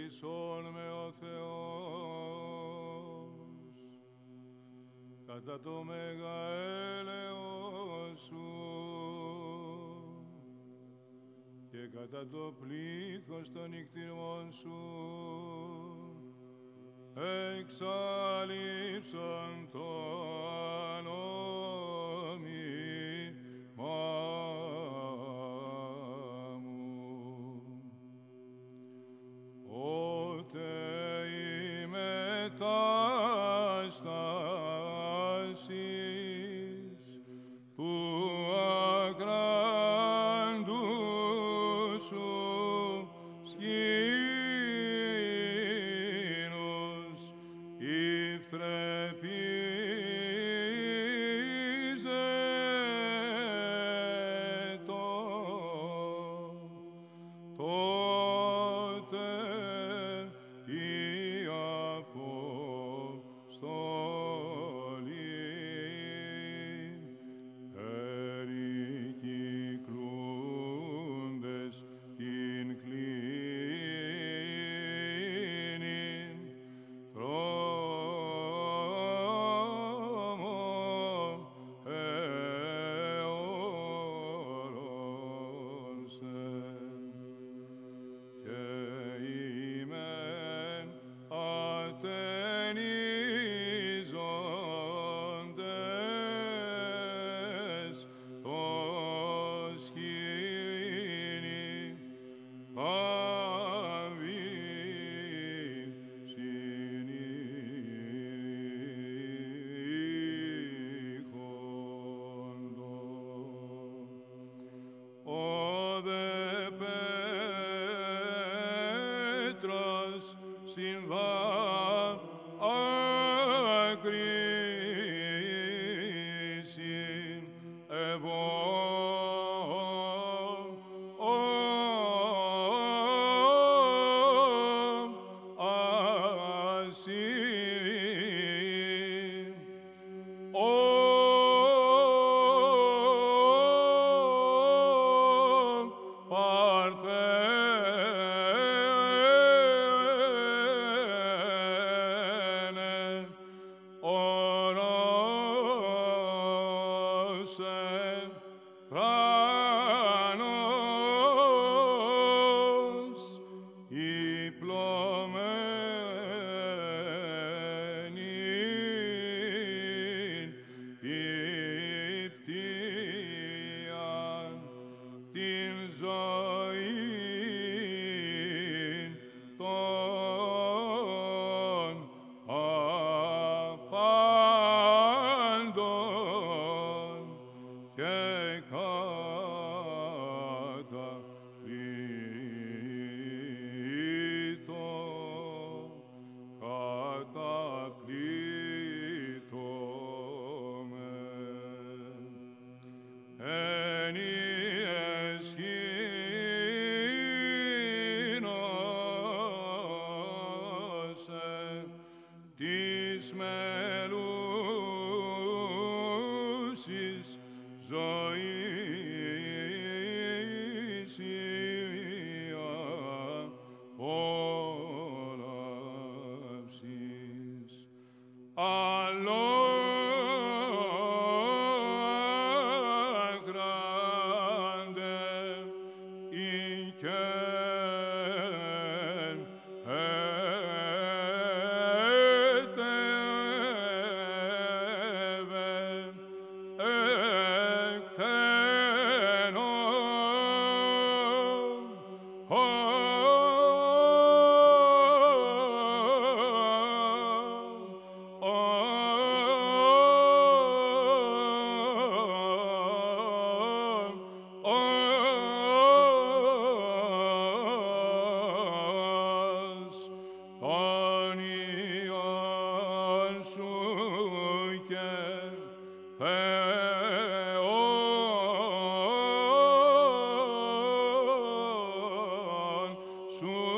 ελπίσον με ο Θεός, κατά το μέγα έλεος σου και κατά το πλήθος των νυκτήρων σου, εξαλείψαν το ανόμιμά μου. Ότε η μετάστασης του ακράντου σου σκήνους υφτρεπίζετο, τότε οι Απόστολοι περικυκλούντες την κλίνην δρόμων εώρωσεν, και ημέν ατενίζοντες το σκήνη πάβει συνήχοντο. Ο δε Πέτρος ακρίσιν Παρθένε ορόσεν θράνος υπλωμένην υπτίαν την ζωήν των απάντων και καταπλήττομεν. Εν εσχήνωσε της μελούσης ζωής Υιοία όλαυσης. Αλλόαχραντε οικεν ετεύεν εκτενών τον Υιόν σου και Θεόν σου